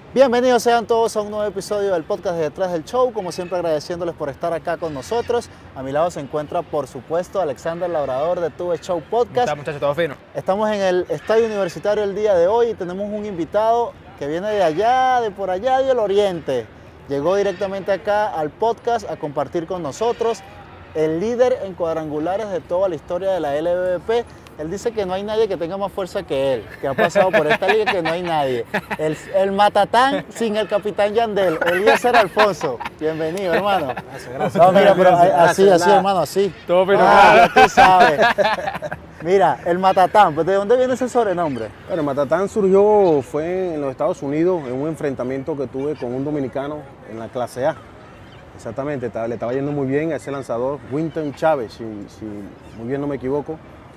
Bienvenidos sean todos a un nuevo episodio del podcast de Detrás del Show. Como siempre, agradeciéndoles por estar acá con nosotros. A mi lado se encuentra, por supuesto, Alexander Labrador de Tuve Show Podcast. ¿Cómo está, muchachos? ¿Todo fino? Estamos en el Estadio Universitario el día de hoy y tenemos un invitado que viene de allá, de por allá del Oriente. Llegó directamente acá al podcast a compartir con nosotros, el líder en cuadrangulares de toda la historia de la LVP. Él dice que no hay nadie que tenga más fuerza que él, que ha pasado por esta liga, que no hay nadie. El matatán sin el capitán Yandel, Eliezer Alfonso. Bienvenido, hermano. Gracias. No, mira, pero así, hermano, así. Todo fino. Ya tú sabes. Mira, el matatán, pues, ¿de dónde viene ese sobrenombre? Bueno, Matatán fue en los Estados Unidos en un enfrentamiento que tuve con un dominicano en la clase A. Exactamente, le estaba yendo muy bien a ese lanzador, Winton Chávez, si muy bien no me equivoco.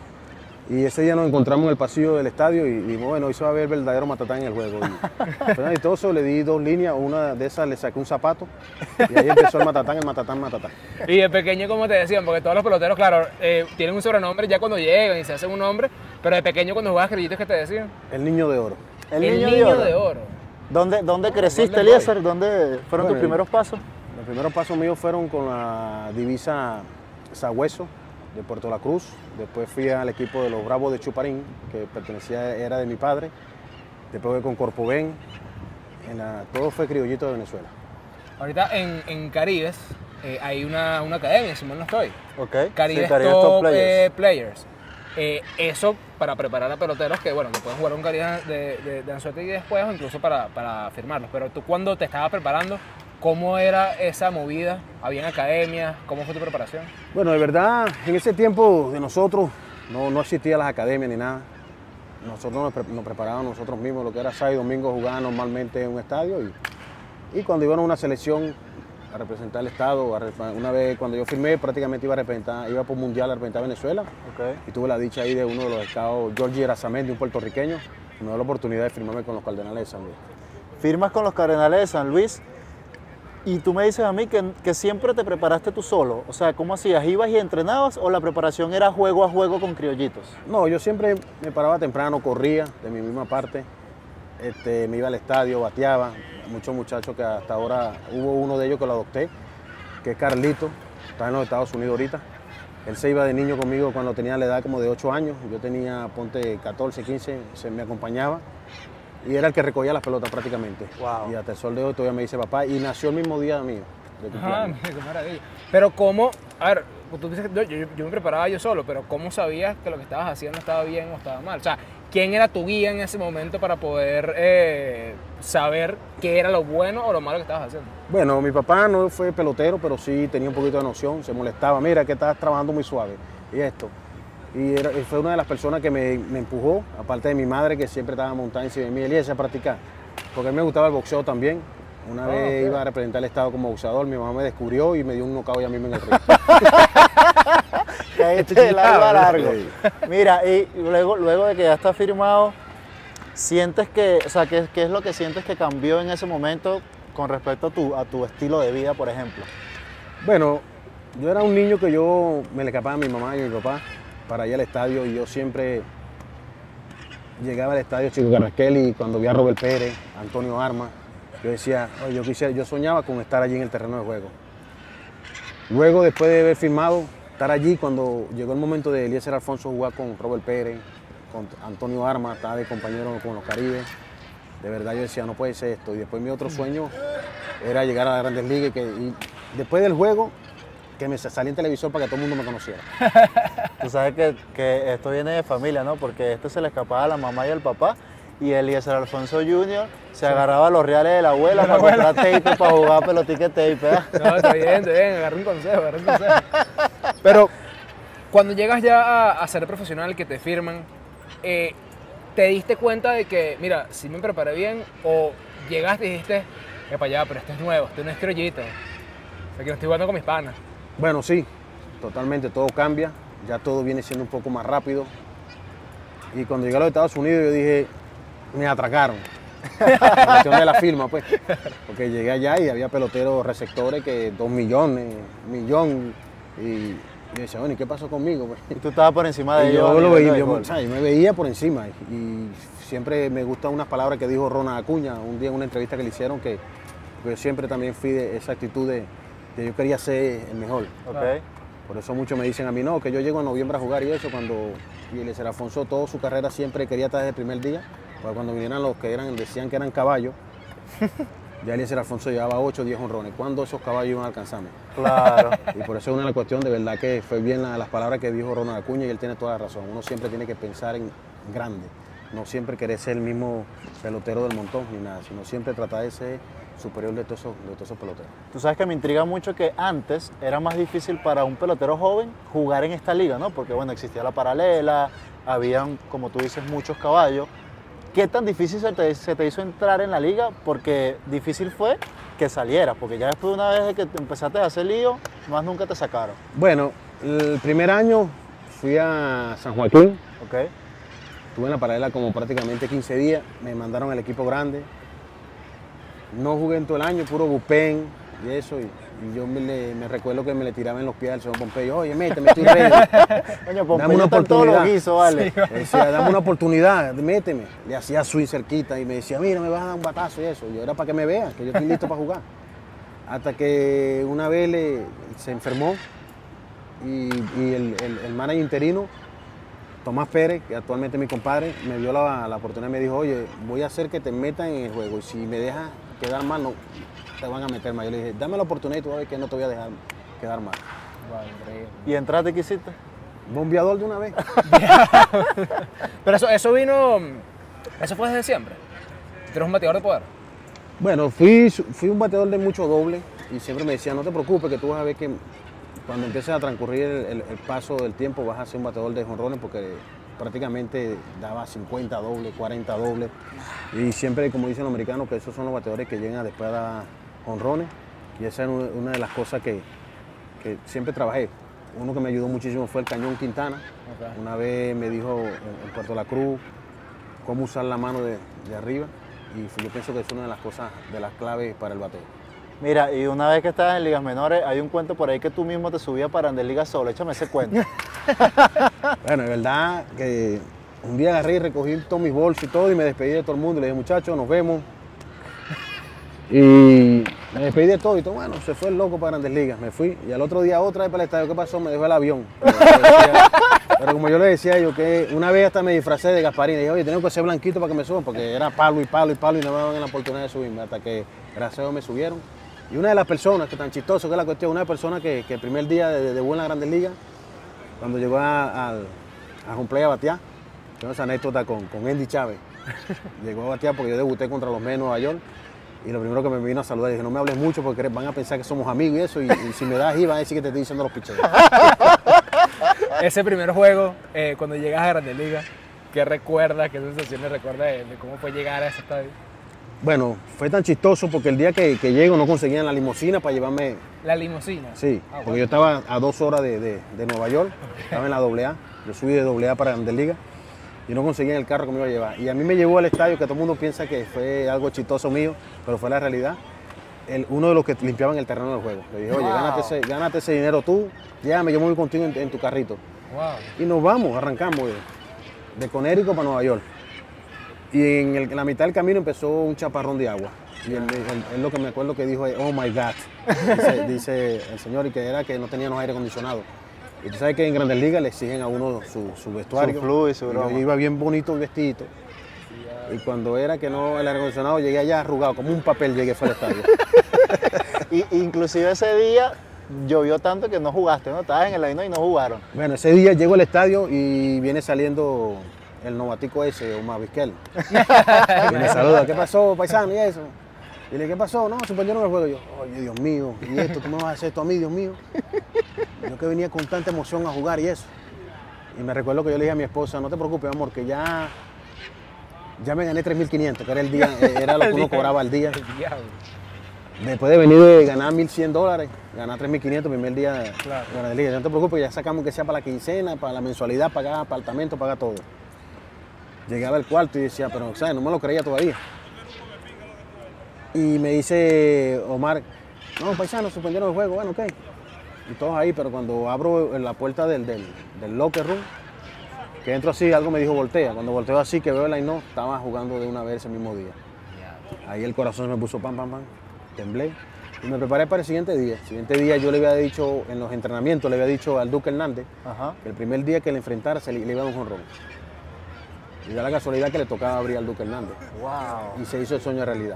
Y ese día nos encontramos en el pasillo del estadio y dijimos, bueno, hoy se va a ver el verdadero Matatán en el juego. Y todo eso, le di dos líneas, una de esas le saqué un zapato y ahí empezó el Matatán. Y de pequeño, como te decían, porque todos los peloteros, claro, tienen un sobrenombre ya cuando llegan y se hacen un nombre, pero de pequeño cuando jugabas grillitos, ¿qué te decían? El niño de oro. El niño de oro. ¿Dónde creciste, ¿dónde Eliezer? ¿Dónde fueron tus primeros pasos? Los primeros pasos míos fueron con la divisa Sagüeso de Puerto La Cruz. Después fui al equipo de los Bravos de Chuparín, que era de mi padre. Después fui con Corpovén. Todo fue criollito de Venezuela. Ahorita en Caribes hay una academia, si mal no estoy. Ok. Caribes, Sí, Caribes Top Players. Players. Eso para preparar a peloteros que, bueno, que pueden jugar un Caribes de Anzuete y después, o incluso para firmarlos. Pero tú, cuando te estabas preparando, ¿cómo era esa movida? ¿Habían academias? ¿Cómo fue tu preparación? Bueno, de verdad, en ese tiempo de nosotros no existían las academias ni nada. Nosotros nos preparábamos nosotros mismos, lo que era sábado y domingo jugaba normalmente en un estadio y cuando iban a una selección a representar el estado, una vez cuando yo firmé prácticamente iba por mundial a representar a Venezuela. Okay. Y tuve la dicha ahí de uno de los scouts, Georgie Erazamendi, un puertorriqueño, me dio la oportunidad de firmarme con los Cardenales de San Luis. Firmas con los Cardenales de San Luis. Y tú me dices a mí que siempre te preparaste tú solo. O sea, ¿cómo hacías? ¿Ibas y entrenabas o la preparación era juego a juego con criollitos? No, yo siempre me paraba temprano, corría de mi misma parte. Me iba al estadio, bateaba. Muchos muchachos que hasta ahora, hubo uno de ellos que lo adopté, que es Carlito, está en los Estados Unidos ahorita. Él se iba de niño conmigo cuando tenía la edad como de 8 años. Yo tenía, ponte, 14, 15, me acompañaba. Y era el que recogía las pelotas prácticamente. Wow. Y hasta el sol de hoy todavía me dice papá. Y nació el mismo día mío. Ajá, mira, qué maravilla. Pero ¿cómo? A ver, tú dices que yo me preparaba yo solo, pero ¿cómo sabías que lo que estabas haciendo estaba bien o estaba mal? O sea, ¿quién era tu guía en ese momento para poder saber qué era lo bueno o lo malo que estabas haciendo? Bueno, mi papá no fue pelotero, pero sí tenía un poquito de noción. Se molestaba. Mira, que estás trabajando muy suave. Y esto. Y fue una de las personas que me empujó, aparte de mi madre, que siempre estaba montada encima de mí, Eliezer, a practicar. Porque a mí me gustaba el boxeo también. Una vez iba a representar el estado como boxeador, mi mamá me descubrió y me dio un knockout a mí en el ring. Caíste largo. Mira, y luego de que ya está firmado, ¿sientes que, o sea, qué es lo que sientes que cambió en ese momento con respecto a tu estilo de vida, por ejemplo? Bueno, yo era un niño que yo me le escapaba a mi mamá y a mi papá para ir al estadio y yo siempre llegaba al estadio Chico Carrasquel y cuando vi a Robert Pérez, Antonio Armas, yo decía, oye, yo soñaba con estar allí en el terreno de juego. Luego, después de haber firmado, estar allí cuando llegó el momento de Eliezer Alfonso jugar con Robert Pérez, con Antonio Armas, estaba de compañero con los Caribes, de verdad yo decía, no puede ser esto. Y después mi otro sueño era llegar a las Grandes Ligas y después del juego, que me salí en televisor para que todo el mundo me conociera. Tú sabes que esto viene de familia, ¿no? Porque se le escapaba a la mamá y al papá y Eliezer Alfonso Jr. se agarraba los reales de la abuela para comprar tape para jugar pelotique tape, ¿verdad? No, está bien, agarra un consejo. Pero cuando llegas ya a ser profesional, que te firman, ¿te diste cuenta de que, mira, si me preparé bien o llegaste y dijiste, para allá, pero esto es nuevo, esto no es criollito, o sea, que no estoy jugando con mis panas? Bueno, sí, totalmente, todo cambia, ya todo viene siendo un poco más rápido. Y cuando llegué a los Estados Unidos yo dije, me atracaron. La cuestión de la firma, pues. Porque llegué allá y había peloteros receptores que 2 millones, 1 millón. Y yo decía, bueno, ¿y qué pasó conmigo? Pues? Y tú estabas por encima de y ellos. yo lo veía, yo me veía por encima. Y siempre me gustan unas palabras que dijo Ronald Acuña un día en una entrevista que le hicieron, que yo siempre también fui de esa actitud de que yo quería ser el mejor. Ok. Por eso muchos me dicen a mí, no, que yo llego en noviembre a jugar y eso, y Eliezer Alfonso toda su carrera siempre quería estar desde el primer día, porque cuando vinieran los que decían que eran caballos, ya Eliezer Alfonso llevaba 8 o 10 honrones. ¿Cuándo esos caballos iban a alcanzarme? Claro. Y por eso es una cuestión, de verdad que fue bien las palabras que dijo Ronald Acuña y él tiene toda la razón. Uno siempre tiene que pensar en grande, no siempre querer ser el mismo pelotero del montón ni nada, sino siempre tratar de ser superior de todos esos peloteros. Tú sabes que me intriga mucho que antes era más difícil para un pelotero joven jugar en esta liga, ¿no? Porque, bueno, existía la paralela, habían, como tú dices, muchos caballos. ¿Qué tan difícil se te hizo entrar en la liga? Porque difícil fue que salieras, porque ya después de una vez que empezaste a hacer lío, más nunca te sacaron. Bueno, el primer año fui a San Joaquín, ¿Ok? estuve en la paralela como prácticamente 15 días, me mandaron al equipo grande. No jugué en todo el año, puro bullpen y eso, y yo me recuerdo que me le tiraba en los pies al señor Pompeyo, oye, méteme, estoy ready. Coño, Dame Pompeyo una está en todos los oportunidad. guisos, ¿vale? Le decía, dame una oportunidad, méteme. Le hacía swing cerquita y me decía, mira, me vas a dar un batazo y eso. Yo era para que me vean, que yo estoy listo para jugar. Hasta que una vez se enfermó y el manager interino, Tomás Pérez, que actualmente es mi compadre, me dio la oportunidad y me dijo, oye, voy a hacer que te metan en el juego y si me dejas quedar mal, no te van a meter mal. Yo le dije, dame la oportunidad y tú vas a ver que no te voy a dejar quedar mal. Wow, increíble. ¿Y entraste qué hiciste? Bombeador de una vez. Pero eso fue desde siempre. ¿Tú eres un bateador de poder? Bueno, fui un bateador de mucho doble y siempre me decía, no te preocupes, que tú vas a ver que cuando empieces a transcurrir el paso del tiempo vas a ser un bateador de jonrones, porque prácticamente daba 50 dobles, 40 dobles. Y siempre, como dicen los americanos, que esos son los bateadores que llegan después a dar jonrones. Y esa es una de las cosas que siempre trabajé. Uno que me ayudó muchísimo fue el Cañón Quintana. Okay. Una vez me dijo en Puerto La Cruz cómo usar la mano de arriba. Y yo pienso que es una de las cosas, de las claves para el bateo. Mira, y una vez que estabas en ligas menores, hay un cuento por ahí que tú mismo te subías para Grandes Ligas solo. Échame ese cuento. Bueno, de verdad que un día agarré y recogí todos mis bolsos y todo y me despedí de todo el mundo. Le dije, muchachos, nos vemos. Y me despedí de todo y todo. Bueno, se fue el loco para Grandes Ligas. Me fui y al otro día otra vez para el estadio. ¿Qué pasó? Me dejó el avión. Pero como yo le decía yo, que una vez hasta me disfracé de Gasparín. Le dije, oye, tengo que ser blanquito para que me suban, porque era palo y palo y palo y no me daban la oportunidad de subirme. Hasta que, gracias a Dios, me subieron. Y una de las personas, que tan chistoso que es la cuestión, una persona que el primer día de debut en las Grandes Ligas, cuando llegó a home play a batear, tengo esa anécdota con Andy Chávez. Llegó a batear porque yo debuté contra los Mets de Nueva York. Y lo primero que me vino a saludar, dije, no me hables mucho porque van a pensar que somos amigos y eso, y si me das ahí van a decir que te estoy diciendo los picheos. Ese primer juego, cuando llegas a Grandes Ligas, ¿qué recuerdas, qué sensaciones recuerdas de cómo fue llegar a ese estadio? Bueno, fue tan chistoso porque el día que llego no conseguían la limusina para llevarme. La limusina. Sí, Ah, porque bueno. yo estaba a 2 horas de Nueva York, estaba en la AA, yo subí de AA para Grandes Ligas y no conseguían el carro que me iba a llevar. Y a mí me llevó al estadio, que todo el mundo piensa que fue algo chistoso mío, pero fue la realidad. Uno de los que limpiaban el terreno del juego. Le dije, oye, Wow. gánate ese dinero tú, llévame, yo me voy contigo en tu carrito. Wow. Y nos vamos, arrancamos de Connecticut para Nueva York. Y en la mitad del camino empezó un chaparrón de agua. Y él lo que me acuerdo que dijo es, oh my God, dice el señor, y que era que no teníamos aire acondicionado. Y tú sabes que en Grandes Ligas le exigen a uno su vestuario. Su flu y su broma. Yo iba bien bonito vestidito. Y cuando era que no el aire acondicionado, llegué allá arrugado, como un papel llegué fue al estadio. Y inclusive ese día llovió tanto que no jugaste, ¿no? Estabas en el line y no jugaron. Bueno, ese día llego al estadio y viene saliendo el novatico ese, Omar Vizquel. Y me saluda, ¿qué pasó, paisano? Y eso. Y le dije, ¿qué pasó? No, suspendieron el juego. Y yo, oye, Dios mío, ¿y esto? ¿Tú me vas a hacer esto a mí, Dios mío? Yo que venía con tanta emoción a jugar y eso. Y me recuerdo que yo le dije a mi esposa, no te preocupes, amor, que ya me gané 3.500, que era el día, era lo que uno cobraba al día. Diablo. Después de venir de ganar $1.100, ganar 3.500 primer día Claro. de la liga. No te preocupes, ya sacamos que sea para la quincena, para la mensualidad, pagar apartamento, pagar todo. Llegaba al cuarto y decía, pero ¿sabes? No me lo creía todavía. Y me dice Omar, no, paisano, suspendieron el juego, bueno, ok. Y todos ahí, pero cuando abro la puerta del locker room, Que entro así, algo me dijo voltea. Cuando volteo así, que veo el line, estaba jugando de una vez ese mismo día. Ahí el corazón se me puso pam, pam, pam, temblé. Y me preparé para el siguiente día. El siguiente día yo le había dicho, en los entrenamientos, le había dicho al Duque Hernández que el primer día que le enfrentara le iba a dar un jonrón. Y da la casualidad que le tocaba abrir al Duque Hernández. Wow. Y se hizo el sueño realidad.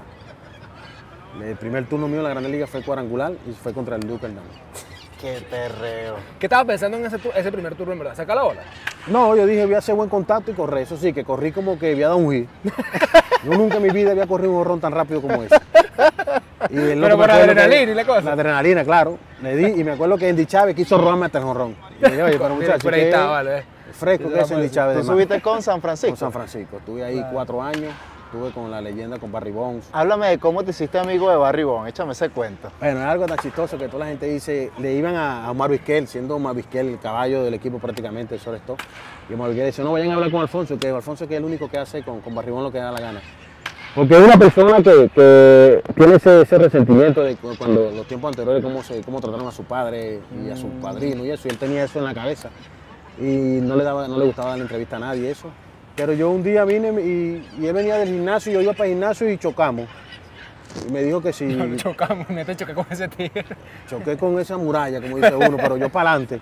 El primer turno mío en la Grande Liga fue cuadrangular y fue contra el Duque Hernández. Qué perreo. ¿Qué estabas pensando en ese primer turno, en verdad? ¿Saca la bola? No, yo dije, voy a hacer buen contacto y correr. Eso sí, que corrí como que había dado un hit. Yo nunca en mi vida había corrido un jonrón tan rápido como ese. Pero por adrenalina y la cosa. La adrenalina, claro. Le di y me acuerdo que Andy Chávez quiso robarme hasta el jonrón. Y le dije, oye, pero muchachos, por ahí está, vale. fresco que es Andy Chávez. ¿Tú de más. subiste con San Francisco? Con San Francisco. Estuve ahí 4 años. Estuve con la leyenda, con Barry Bonds. Háblame de cómo te hiciste amigo de Barry Bonds, échame ese cuento. Bueno, es algo tan chistoso que toda la gente dice, le iban a Omar Vizquel, siendo Omar Vizquel el caballo del equipo prácticamente, el shortstop. Y Omar Vizquel dice, no vayan a hablar con Alfonso, que Alfonso es el único que hace con Barry Bonds lo que da la gana. Porque es una persona que tiene ese resentimiento de cuando los tiempos anteriores, cómo trataron a su padre y a su padrino y eso, y él tenía eso en la cabeza. Y no le gustaba dar entrevista a nadie eso. Pero yo un día vine y él venía del gimnasio, yo iba para el gimnasio y chocamos. Y me dijo que si... Chocamos, neta, choqué con ese tigre. Choqué con esa muralla, como dice uno, pero yo para adelante.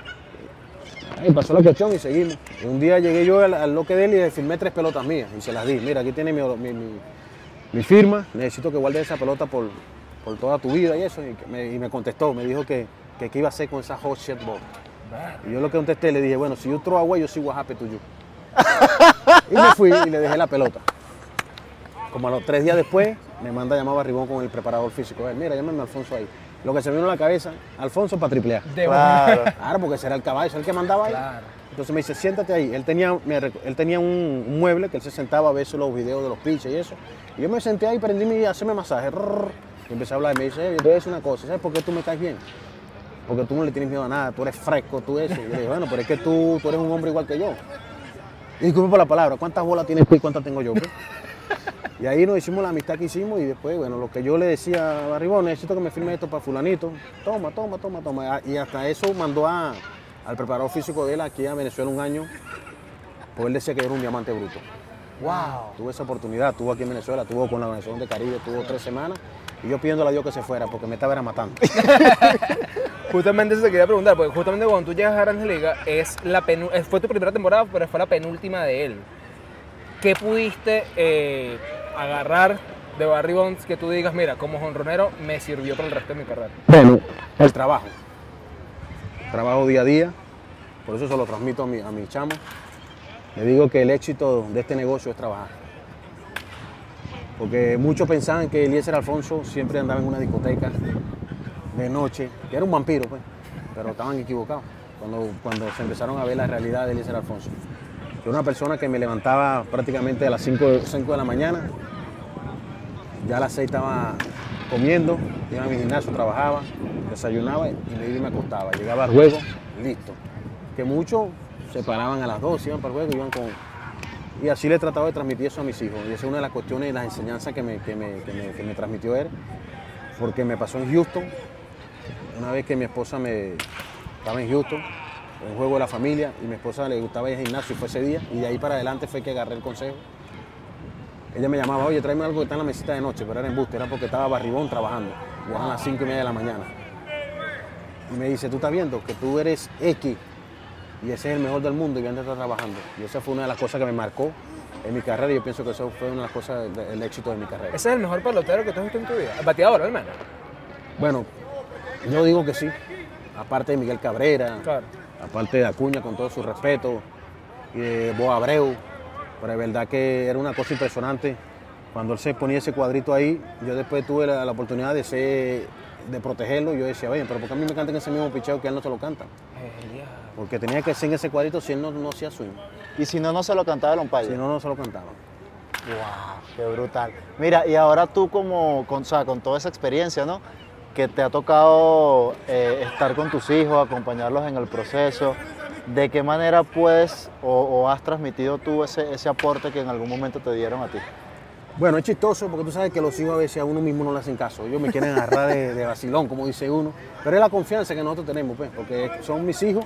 Y pasó la cuestión y seguimos. Y un día llegué yo al loque de él y le firmé 3 pelotas mías y se las di. Mira, aquí tiene mi firma, necesito que guardes esa pelota por toda tu vida y eso. Y me contestó, me dijo que qué iba a hacer con esa hot shot ball. Y yo lo que contesté, le dije, bueno, si you throw away, yo soy what happened to you. Y me fui y le dejé la pelota. Como a los 3 días después, me manda a llamar a Barribón con el preparador físico. Mira, llámame a Alfonso ahí. Lo que se me vino a la cabeza, Alfonso para triplear. Claro, porque será el caballo, es el que mandaba ahí. Claro. Entonces me dice, siéntate ahí. Él tenía un mueble que él se sentaba a ver los videos de los pitches y eso. Y yo me senté ahí, prendí a hacerme masaje. Y empecé a hablar y me dice, yo te voy a decir una cosa, ¿sabes por qué tú me caes bien? Porque tú no le tienes miedo a nada, tú eres fresco, tú eso. Y yo le dije, bueno, pero es que tú eres un hombre igual que yo. Y disculpe por la palabra, ¿cuántas bolas tienes tú y cuántas tengo yo? Pues? Y ahí nos hicimos la amistad que hicimos y después, bueno, lo que yo le decía a Barribón, necesito que me firme esto para fulanito. Toma. Y hasta eso mandó al preparador físico de él aquí a Venezuela un año, porque él decía que yo era un diamante bruto. Wow. Tuve esa oportunidad, estuvo aquí en Venezuela, estuvo con la Organización de Caribe, estuvo 3 semanas y yo pidiéndole a Dios que se fuera porque me estaba matando. Justamente eso te quería preguntar, porque justamente cuando tú llegas a Grandes Ligas, fue tu primera temporada, pero fue la penúltima de él. ¿Qué pudiste agarrar de Barry Bonds que tú digas, mira, como jonronero me sirvió para el resto de mi carrera? Bueno, el trabajo. Trabajo día a día, por eso se lo transmito a mis chamos. Le digo que el éxito de este negocio es trabajar. Porque muchos pensaban que Eliezer Alfonso siempre andaba en una discoteca de noche, que era un vampiro, pues, pero estaban equivocados cuando se empezaron a ver la realidad de Eliezer Alfonso. Yo era una persona que me levantaba prácticamente a las 5 de la mañana, ya a las 6 estaba comiendo, iba a mi gimnasio, trabajaba, desayunaba y me iba y me acostaba. Llegaba al juego, listo. Que muchos se paraban a las 2, iban para el juego, iban con... Y así le trataba de transmitir eso a mis hijos. Y esa es una de las cuestiones y las enseñanzas que me transmitió él, porque me pasó en Houston. Una vez que mi esposa estaba en Houston, en un juego de la familia, y mi esposa le gustaba ir al gimnasio y fue ese día, y de ahí para adelante fue que agarré el consejo. Ella me llamaba, oye, tráeme algo que está en la mesita de noche, pero era embuste, era porque estaba Barribón trabajando, ya eran las 5:30 de la mañana. Y me dice, tú estás viendo que tú eres X, y ese es el mejor del mundo y antes está trabajando. Y esa fue una de las cosas que me marcó en mi carrera, y yo pienso que eso fue una de las cosas del éxito de mi carrera. ¿Ese es el mejor pelotero que tú has visto en tu vida? ¿El bateador, al menos? Bueno, yo digo que sí, aparte de Miguel Cabrera, claro, aparte de Acuña, con todo su respeto, y de Bo Abreu, pero de verdad que era una cosa impresionante. Cuando él se ponía ese cuadrito ahí, yo después tuve la oportunidad de protegerlo, y yo decía, oye, pero ¿por qué a mí me cantan ese mismo picheo que a él no se lo canta? Porque tenía que ser en ese cuadrito si él no hacía swing. Y si no se lo cantaba el umpire. Si no se lo cantaba. ¡Wow! ¡Qué brutal! Mira, y ahora tú con toda esa experiencia, ¿no? Que te ha tocado estar con tus hijos, acompañarlos en el proceso, ¿de qué manera puedes o has transmitido tú ese aporte que en algún momento te dieron a ti? Bueno, es chistoso porque tú sabes que los hijos a veces a uno mismo no le hacen caso. Ellos me quieren agarrar de vacilón, como dice uno. Pero es la confianza que nosotros tenemos, pues, porque son mis hijos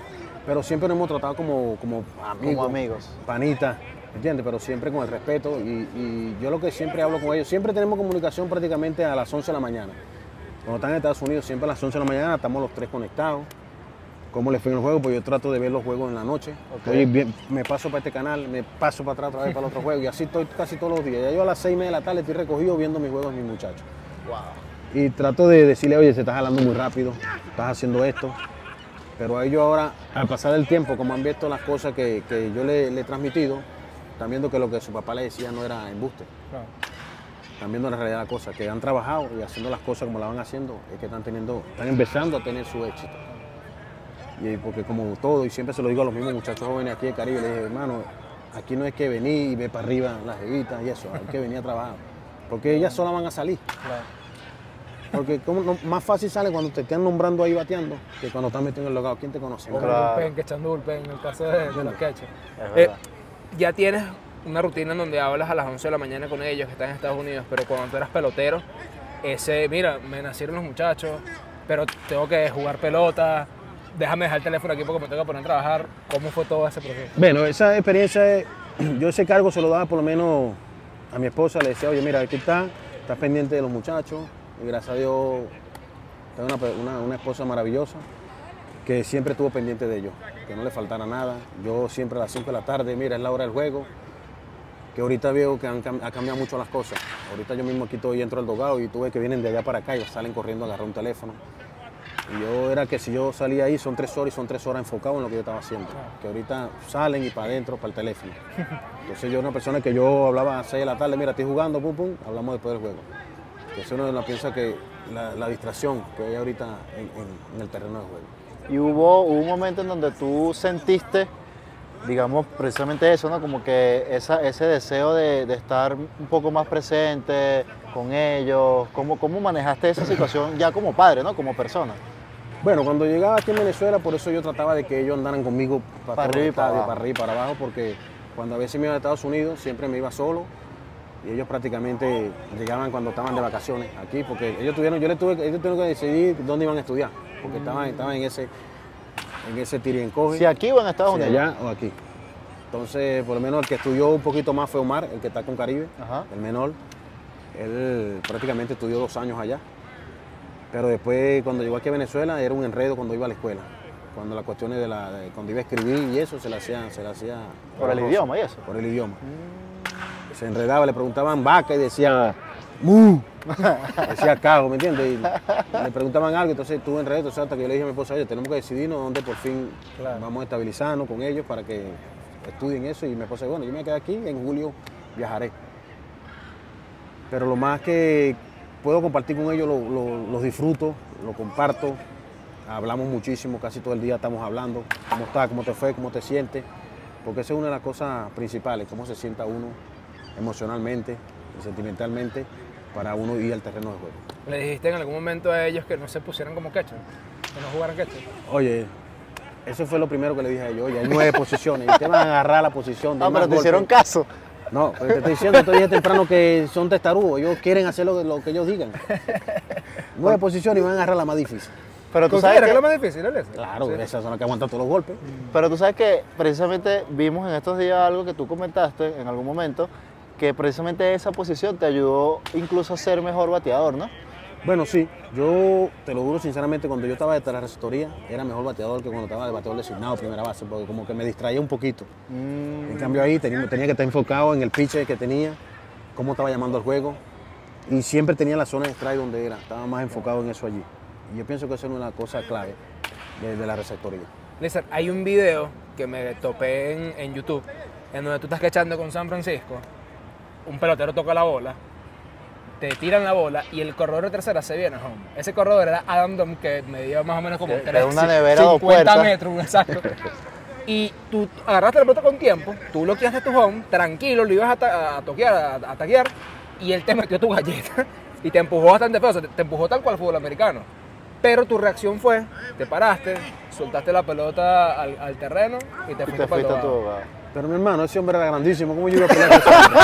pero siempre nos hemos tratado como amigos, Como amigos. panitas, ¿entiendes? Pero siempre con el respeto y yo lo que siempre hablo con ellos, siempre tenemos comunicación prácticamente a las 11 de la mañana. Cuando están en Estados Unidos, siempre a las 11 de la mañana estamos los tres conectados. ¿Cómo les fue en el juego? Pues yo trato de ver los juegos en la noche. Ok. Oye, bien, me paso para este canal, me paso para atrás otra vez para el otro juego y así estoy casi todos los días. Ya yo a las 6:30 de la tarde estoy recogido viendo mis juegos de mis muchachos. Wow. Y trato de decirle, oye, se estás jalando muy rápido, estás haciendo esto. Pero a ellos ahora, al pasar el tiempo, como han visto las cosas que yo le he transmitido, están viendo que lo que su papá le decía no era embuste. Claro. Están viendo la realidad de las cosas, que han trabajado y haciendo las cosas como las van haciendo, es que están empezando a tener su éxito. Y porque como todo, y siempre se lo digo a los mismos muchachos jóvenes aquí de Caribe, les dije, hermano, aquí no es que venir y ver para arriba las jevitas y eso, hay que venir a trabajar. Porque ellas solas van a salir. Claro. Porque más fácil sale cuando te están nombrando ahí bateando que cuando estás metido en el logado. ¿Quién te conoce? O Claro. el bullpen, que echando bullpen en el caso de los catchers. Es verdad. Ya tienes una rutina en donde hablas a las 11 de la mañana con ellos que están en Estados Unidos, pero cuando tú eras pelotero, mira, me nacieron los muchachos, pero tengo que jugar pelota, déjame dejar el teléfono aquí porque me tengo que poner a trabajar. ¿Cómo fue todo ese proceso? Bueno, esa experiencia, yo ese cargo se lo daba por lo menos a mi esposa, le decía, oye, mira, aquí estás pendiente de los muchachos, y gracias a Dios tengo una esposa maravillosa que siempre estuvo pendiente de ellos, que no le faltara nada. Yo siempre a las 5 de la tarde, mira, es la hora del juego, que ahorita veo que ha cambiado mucho las cosas. Ahorita yo mismo aquí estoy, entro al dogado y tú ves que vienen de allá para acá y salen corriendo a agarrar un teléfono. Y yo era que si yo salía ahí son 3 horas y son 3 horas enfocado en lo que yo estaba haciendo. Que ahorita salen y para adentro, para el teléfono. Entonces yo era una persona que yo hablaba a las 6 de la tarde, mira, estoy jugando, pum, pum, hablamos después del juego. Entonces uno no piensa que la distracción que hay ahorita en el terreno de juego. Y hubo un momento en donde tú sentiste, digamos, precisamente eso, ¿no? Como que ese deseo de estar un poco más presente con ellos. ¿Cómo manejaste esa situación ya como padre, ¿no? Como persona? Bueno, cuando llegaba aquí en Venezuela, por eso yo trataba de que ellos andaran conmigo Para arriba y para abajo. para arriba y para abajo, porque cuando a veces me iba a Estados Unidos, siempre me iba solo. Y ellos prácticamente llegaban cuando estaban de vacaciones aquí, porque ellos tuvieron que decidir dónde iban a estudiar, porque estaban en ese tira y encoge. Si aquí o en Estados si Unidos. allá o aquí. Entonces, por lo menos el que estudió un poquito más fue Omar, el que está con Caribe, Ajá. el menor. Él prácticamente estudió 2 años allá. Pero después, cuando llegó aquí a Venezuela, era un enredo cuando iba a la escuela. Cuando las cuestiones cuando iba a escribir y eso, se le hacía Por el idioma y eso. por el idioma. Se enredaba, le preguntaban vaca y decía mu, decía cajo, ¿me entiendes? Y le preguntaban algo, entonces estuve enredado, entonces hasta que yo le dije a mi esposa, oye, tenemos que decidirnos dónde por fin Claro. vamos a estabilizarnos con ellos para que estudien eso. Y mi esposa, bueno, yo me quedé aquí, en julio viajaré. Pero lo más que puedo compartir con ellos, los disfruto, lo comparto, hablamos muchísimo, casi todo el día estamos hablando, cómo está, cómo te fue, cómo te sientes, porque esa es una de las cosas principales, cómo se sienta uno emocionalmente y sentimentalmente para uno ir al terreno de juego. ¿Le dijiste en algún momento a ellos que no se pusieran como catcher? Que no jugaran catcher. Oye, eso fue lo primero que le dije a ellos, oye, hay 9 posiciones y te van a agarrar la posición de Ah, más pero te golpes. hicieron caso. No, pero te estoy diciendo, te dije temprano que son testarudos, ellos quieren hacer lo que ellos digan. 9 posiciones y van a agarrar la más difícil. Pero tú sabes ¿Consideras que es que, lo más difícil, es eso? Claro, Sí. esas son las que aguantan todos los golpes. pero tú sabes que precisamente vimos en estos días algo que tú comentaste en algún momento, que precisamente esa posición te ayudó incluso a ser mejor bateador, ¿no? Bueno, sí, yo te lo juro sinceramente, cuando yo estaba detrás de la receptoría, era mejor bateador que cuando estaba de bateador designado, primera base, porque como que me distraía un poquito. En cambio ahí tenía que estar enfocado en el pitch que tenía, cómo estaba llamando el juego, y siempre tenía la zona de strike donde era, estaba más enfocado en eso allí. Y yo pienso que eso es una cosa clave de la receptoría. Lizard, hay un video que me topé en YouTube, en donde tú estás cachando con San Francisco, un pelotero toca la bola, te tiran la bola y el corredor de tercera se viene home. Ese corredor era Adam Dom, que medía más o menos como Que era una nevera de 2 50 puertas. metros, exacto. Y tú agarraste la pelota con tiempo, tú bloqueaste tu home, tranquilo, lo ibas a toquear, a taguear, y él te metió tu galleta y te empujó bastante feo, o sea, te empujó tal cual fútbol americano. Pero tu reacción fue, te paraste, soltaste la pelota al terreno y te Y fuiste te para el fuiste a tu dogado. hogar. Pero mi hermano, ese hombre era grandísimo, ¿cómo yo iba a pelear con ese hombre?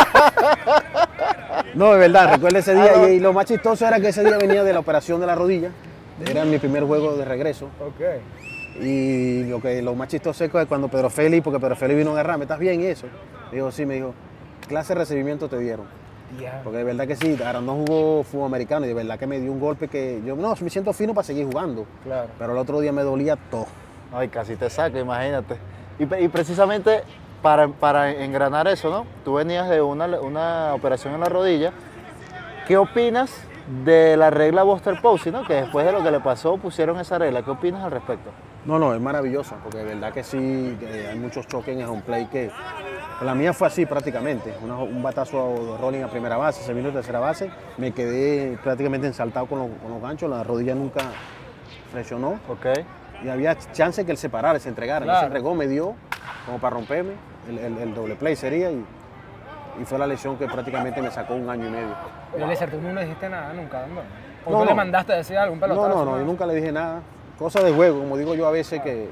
No, de verdad, recuerdo ese día, y lo más chistoso era que ese día venía de la operación de la rodilla, era mi primer juego de regreso. Ok. Y lo más chistoso es que cuando Pedro Félix, porque Pedro Félix vino a agarrarme, ¿estás bien y eso? Digo, sí, me dijo, ¿qué clase de recibimiento te dieron? Ya. Porque de verdad que sí, Arandón jugó fútbol americano y de verdad que me dio un golpe que yo, no, me siento fino para seguir jugando. Claro. Pero el otro día me dolía todo. Ay, casi te saca, imagínate. Y precisamente para engranar eso, ¿no? Tú venías de una operación en la rodilla. ¿Qué opinas de la regla Buster Posey, ¿no? Que después de lo que le pasó pusieron esa regla? ¿Qué opinas al respecto? No, es maravillosa, porque de verdad que sí, hay muchos choques en el home play que... La mía fue así prácticamente, un batazo de rolling a primera base, se vino a tercera base, me quedé prácticamente ensaltado con los ganchos, la rodilla nunca flexionó. Ok. Y había chance que él se parara, se entregara. Claro. Él se entregó, me dio como para romperme, el doble play sería, y fue la lesión que prácticamente me sacó 1 año y medio. Pero Eliezer, tú no le dijiste nada nunca, ¿no? ¿O No, tú le no. mandaste a decir algo, un pelotazo? No, yo nunca le dije nada. Cosas de juego, como digo yo a veces que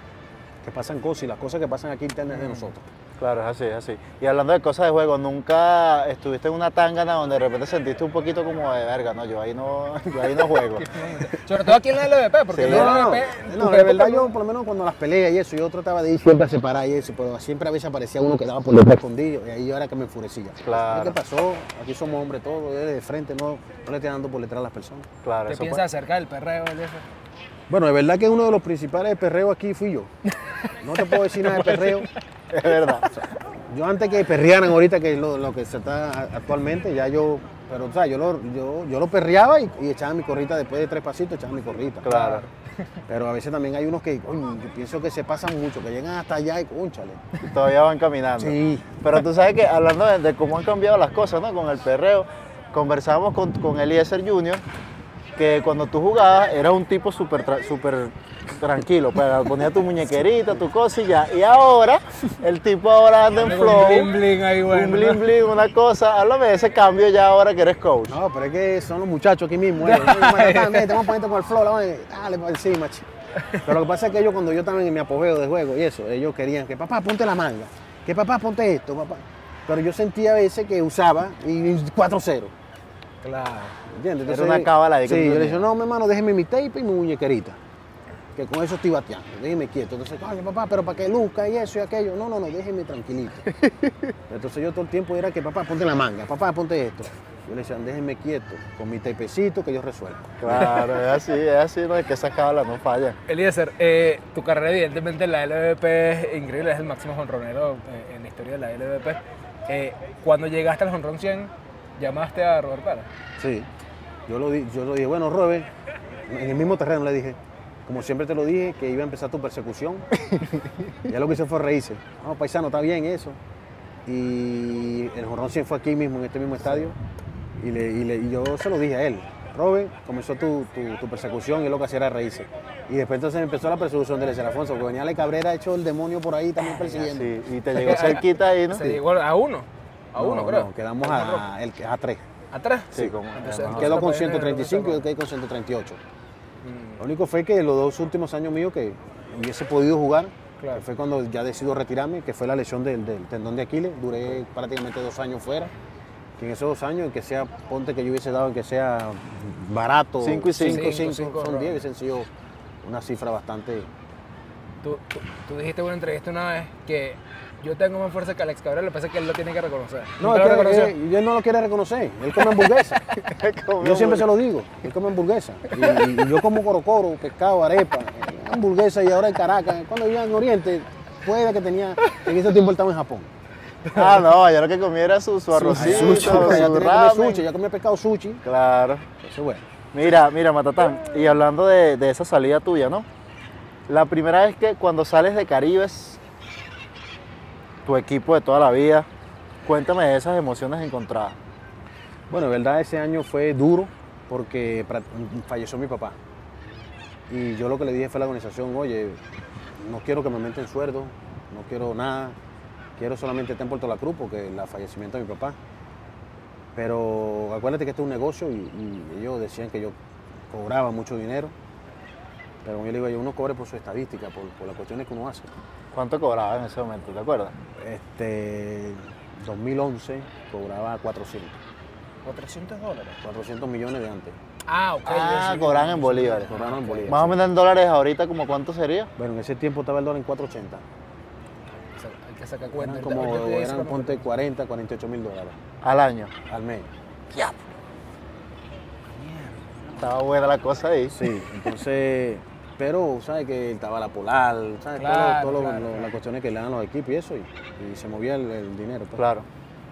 pasan cosas y las cosas que pasan aquí internas de nosotros. Claro, es así, es así. Y hablando de cosas de juego, ¿nunca estuviste en una tangana donde de repente sentiste un poquito como de verga? No, yo ahí no juego. Sobre todo aquí en la LVP, porque Sí. en la No, LVP... de verdad yo por lo menos cuando las peleas y eso, yo trataba de ir siempre a separar y eso, pero siempre a veces aparecía uno que daba por detrás escondido y ahí yo era que me enfurecía. Claro. ¿Qué pasó? Aquí somos hombres todos, de frente, no le estoy dando por detrás a las personas. Claro, ¿Qué eso piensas acerca del perreo, Eliezer? Bueno, de verdad que uno de los principales perreos aquí fui yo. No te puedo decir nada de perreo. es verdad. Yo antes que perrearan ahorita, que es lo que se está actualmente, ya yo, pero o sea, yo lo perreaba y echaba mi corrita después de 3 pasitos, echaba mi corrita. Claro. Pero a veces también hay unos que, coño, yo pienso que se pasan mucho, que llegan hasta allá y cónchale. Y todavía van caminando. Sí. Pero tú sabes que hablando de cómo han cambiado las cosas, ¿no? Con el perreo, conversábamos con Eliezer Jr., que cuando tú jugabas era un tipo súper tranquilo, pues ponía tu muñequerita, tu cosa y ya. Y ahora, el tipo ahora anda en flow. Un bling bling ahí, bueno. Un bling bling, una cosa. Háblame de ese cambio ya ahora que eres coach. No, pero es que son los muchachos aquí mismo. Vente, vamos a ponerte con el flow, dale por encima, chico. Pero lo que pasa es que ellos, cuando yo estaba en mi apogeo de juego y eso, ellos querían que papá ponte la manga, que papá ponte esto, papá. Pero yo sentía a veces que usaba y 4-0. Claro. ¿Entiendes? Era una cábala de que Sí, tú yo le tenías. dije, no, mi hermano, déjeme mi tape y mi muñequerita. Que con eso estoy bateando, déjeme quieto. Entonces, coño, papá, pero para que luzca y eso y aquello. No, déjeme tranquilito. Entonces yo todo el tiempo era que, papá, ponte la manga, papá, ponte esto. Yo le decía, déjenme quieto, con mi tapecito que yo resuelvo. Claro, es así, no es que esa cábala no falla. Eliezer, tu carrera evidentemente en la LVP es increíble, es el máximo jonronero en la historia de la LVP. Cuando llegaste al jonrón 100, llamaste a Robert Pérez. Sí, yo lo dije, bueno, Robert, en el mismo terreno le dije, como siempre te lo dije, que iba a empezar tu persecución. Ya lo que hice fue reírse. No, paisano, está bien eso. Y el jonrón 100 fue aquí mismo, en este mismo estadio. Y yo se lo dije a él. Robert, comenzó tu persecución y lo que hacía era reírse. Y después entonces empezó la persecución de Eliezer Afonso, porque venía Ale Cabrera hecho el demonio por ahí también persiguiendo. Sí, y te llegó cerquita ahí, ¿no? Se llegó a uno. A uno, creo. No, quedamos a 3. ¿A 3? Sí, como- Quedó con 135 y yo quedé con 138. Lo único fue que los 2 últimos años míos que hubiese podido jugar, Claro. que fue cuando ya decido retirarme, que fue la lesión del tendón de Aquiles. Duré prácticamente 2 años fuera. Que en esos 2 años, en que sea, ponte que yo hubiese dado, en que sea barato, 5 y 5. 5, son 10, hubiesen sido una cifra bastante... Tú dijiste en una entrevista una vez que yo tengo más fuerza que Alex Cabrera, lo que pasa es que él lo tiene que reconocer. No, ¿Nunca es lo que reconoció? él no lo quiere reconocer, él come hamburguesa. Yo siempre se lo digo, él come hamburguesa. Y yo como corocoro, pescado, arepa, hamburguesa y ahora en Caracas. Cuando vivía en Oriente, puede que tenía, en ese tiempo él estaba en Japón. Ah, no, yo lo que comía era su arrocito, Sushi, su ya tenía que comer ramen. sushi, ya comía pescado sushi. Claro. Eso bueno. Mira, Matatán, y hablando de esa salida tuya, ¿no? La primera vez que cuando sales de Caribes, tu equipo de toda la vida, cuéntame de esas emociones encontradas. Bueno, de verdad ese año fue duro porque falleció mi papá. Y yo lo que le dije fue a la organización, oye, no quiero que me aumenten sueldo, no quiero nada, quiero solamente estar en Puerto La Cruz porque el fallecimiento de mi papá. Pero acuérdate que esto es un negocio y ellos decían que yo cobraba mucho dinero. Pero yo le digo, uno cobre por su estadística, por las cuestiones que uno hace. ¿Cuánto cobrabas en ese momento, te acuerdas? 2011 cobraba 400. $400. 400 millones de antes. Ah, ok. Ah, sí. cobran en bolívares. Cobraron en bolívares. Más o menos en dólares ahorita, ¿como cuánto sería? Bueno, en ese tiempo estaba el dólar en 480. Hay que sacar cuenta. Eran como, Ahorita te dice eran cuánto- ponte 40, 48 mil dólares Al año. al mes. Estaba buena la cosa ahí. Sí, entonces, pero sabes que estaba la polar, sabes, Claro, todo claro, las cuestiones que le dan los equipos y eso, y se movía el dinero. pues. Claro.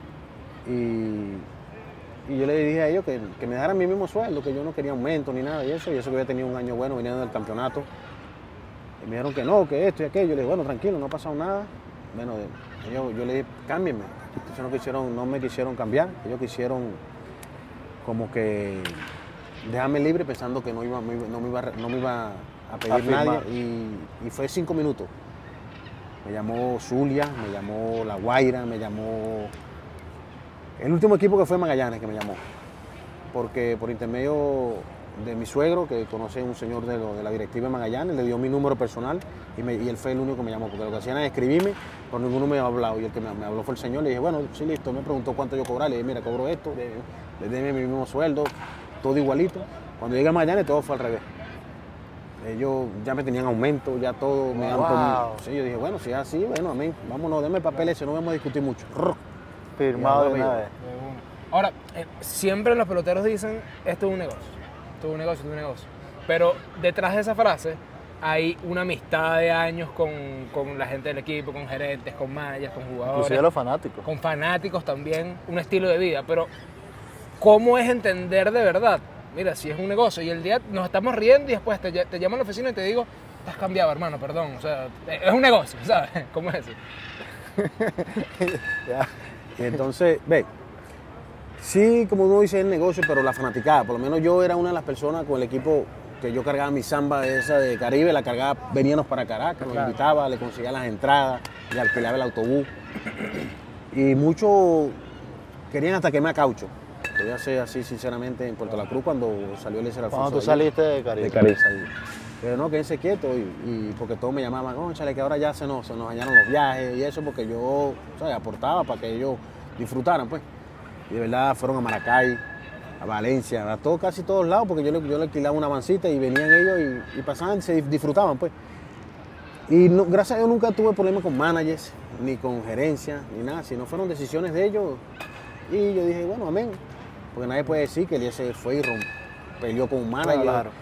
Y yo le dije a ellos que me dejaran mi mismo sueldo, que yo no quería aumento ni nada y eso que había tenido un año bueno viniendo del campeonato. Y me dijeron que no, que esto y aquello. Yo le dije, bueno, tranquilo, no ha pasado nada. Bueno, yo le dije, cámbienme. Ellos no me quisieron cambiar, ellos quisieron como que dejarme libre pensando que no me iba a pedir firmar. nadie. Y fue 5 minutos. Me llamó Zulia, me llamó La Guaira, me llamó... El último equipo que fue Magallanes que me llamó, porque por intermedio de mi suegro, que conoce a un señor de la directiva de Magallanes, le dio mi número personal y él fue el único que me llamó, porque lo que hacían era escribirme, pero ninguno me había hablado, y el que me habló fue el señor. Le dije, bueno, sí, listo. Me preguntó cuánto yo cobraba, le dije, mira, cobro esto, le déme mi mismo sueldo, todo igualito. Cuando llegué a Magallanes todo fue al revés. Ellos ya me tenían aumento, ya todo me daban Wow. por... Sí, yo dije, bueno, si es así, bueno, amén, vámonos, denme papeles, no vamos a discutir mucho. Firmado de Ya, una vez. Ahora, siempre los peloteros dicen, esto es un negocio, esto es un negocio, esto es un negocio. Pero detrás de esa frase hay una amistad de años con la gente del equipo, con gerentes, con managers, con jugadores, Inclusive los fanáticos. con fanáticos también, un estilo de vida. Pero, ¿cómo es entender de verdad? Mira, si es un negocio y el día nos estamos riendo y después te llamo a la oficina y te digo, estás cambiado, hermano, perdón. O sea, es un negocio, ¿sabes? ¿Cómo es eso? Ya. Y entonces, ve, sí, como uno dice, es el negocio, pero la fanaticada, por lo menos yo era una de las personas con el equipo que yo cargaba mi samba esa de Caribe, la cargaba, veníamos para Caracas, nos invitaba, le conseguía las entradas, le alquilaba el autobús. Y muchos querían hasta quemar caucho. Te voy a hacer así, sinceramente, en Puerto La Cruz cuando salió el Eliezer Alfonso. Cuando tú de allí. saliste de Caribe. De Caribe salí. Pero no, quédense quietos y porque todos me llamaban, cónchale, que ahora ya se nos dañaron los viajes y eso, porque yo, ¿sabes?, aportaba para que ellos disfrutaran, pues. Y de verdad fueron a Maracay, a Valencia, a casi todos lados, porque yo le alquilaba una vancita y venían ellos y pasaban, se disfrutaban, pues. Y no, gracias a Dios nunca tuve problemas con managers, ni con gerencia, ni nada, sino fueron decisiones de ellos. Y yo dije, bueno, amén, porque nadie puede decir que Eliezer fue y peleó con un manager. Claro.